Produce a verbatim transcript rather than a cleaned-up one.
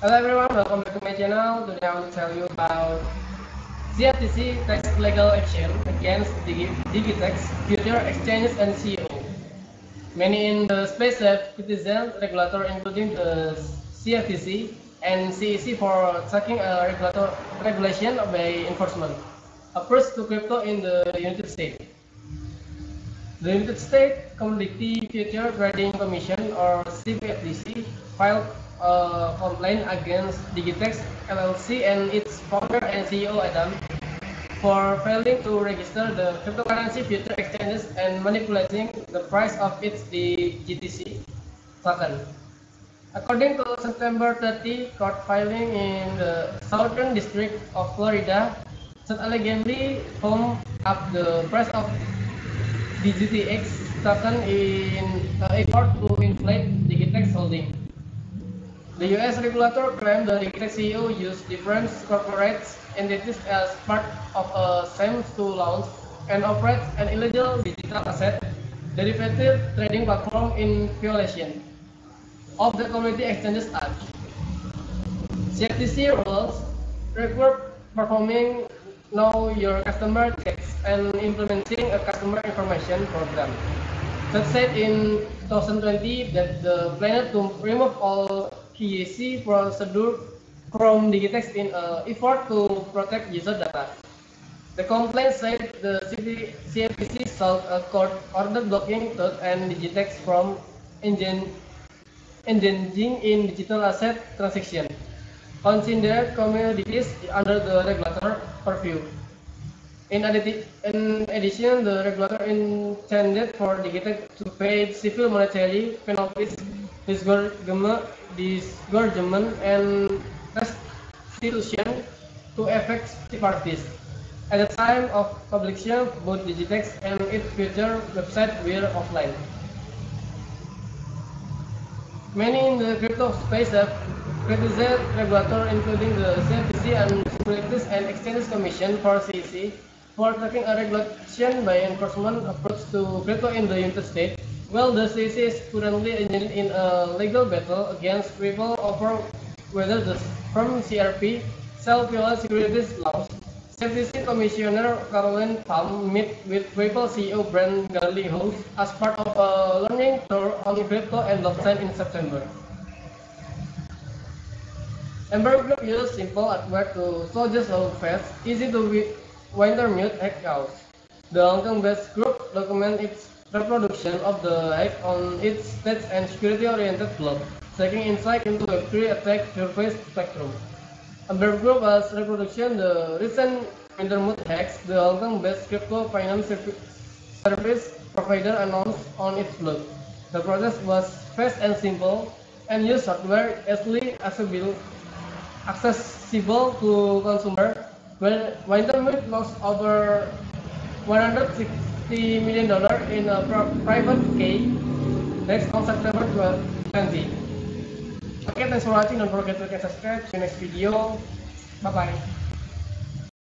Hello everyone, welcome back to my channel. Today I will tell you about C F T C tax legal action against Digitex future exchanges and C E O. Many in the space have criticized regulator including the C F T C and S E C for taking a regulator regulation by enforcement approach to crypto in the United States. The United States Commodity Future Trading Commission, or C F T C, filed a complaint against Digitex L L C and its founder and C E O Adam for failing to register the cryptocurrency future exchanges and manipulating the price of its D G T X token. According to September thirtieth court filing in the Southern District of Florida, Sept allegedly pumped up the price of D G T X token in uh, effort to inflate Digitex holding. The U S regulator claimed the Digitex C E O used different corporate entities as part of a scheme to launch and operate an illegal digital asset derivative trading platform in violation of the Commodity Exchanges Act. C F T C rules require performing Know Your Customer checks and implementing a customer information program. That said in twenty twenty that the plan to remove all K Y C procedure from Digitex in an effort to protect user data. The complaint said the C F T C sought a court order blocking Todd and Digitex from engaging in digital asset transaction considered commodities under the regulator purview. In addition, the regulator intended for Digitex to pay civil monetary penalties, disgorgement, disgorgement and restitution to affected parties. At the time of publication, both Digitex and its future website were offline. Many in the crypto space have criticized regulator, including the C F T C and Securities and Exchange Commission for S E C, for taking a regulation by enforcement approach to crypto in the United States. While the S E C is currently engaged in a legal battle against people over whether the firm C R P shall violate securities laws, C F T C Commissioner Caroline Pham met with Ripple C E O Brent Garlinghouse as part of a learning tour on crypto and blockchain in September. Ember Group used simple hardware to soldiers how fast, easy to winter-mute hack cows. The Hong Kong-based group documented its reproduction of the hack on its state and security-oriented blog, taking insight into Web three attack surface spectrum. Ember Group has reproduction the recent winter-mute hacks the Hong Kong-based crypto finance service provider announced on its blog. The process was fast and simple, and used hardware easily accessible accessible to consumer. When Wintermute lost over one hundred sixty million dollars in a private key next on September twentieth. Okay, thanks for watching. Don't forget to like and subscribe. See you next video. Bye bye.